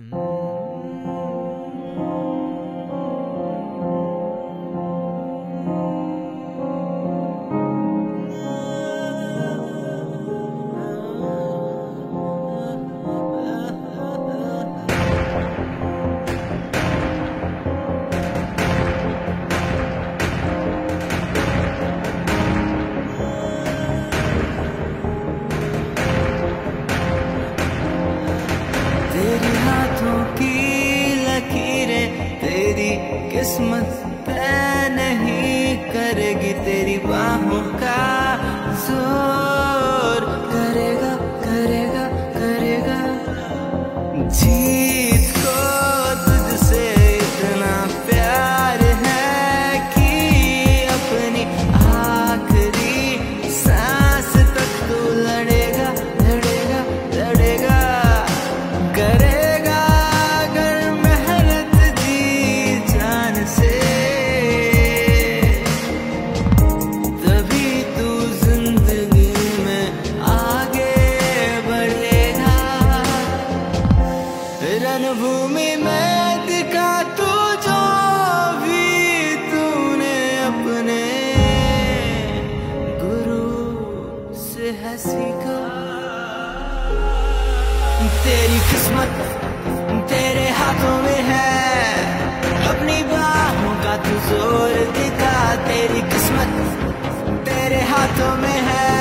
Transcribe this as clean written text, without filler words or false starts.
किस्मत तय नहीं करेगी, तेरी बाहों का जोर करेगा करेगा करेगा। जीत को तुझसे इतना प्यार है कि अपनी आखिरी सांस तक तू लड़ेगा लड़ेगा लड़ेगा। करेगा अगर मेहनत जी जान से, तभी तू जिंदगी में आगे बढ़ेगा। रणभूमि में दिखा तू जो भी तूने अपने गुरु से है सीखा। तेरी किस्मत तेरे हाथों में है, अपनी बाहों का तू जोर दिखा। तेरी किस्मत तेरे हाथों में है,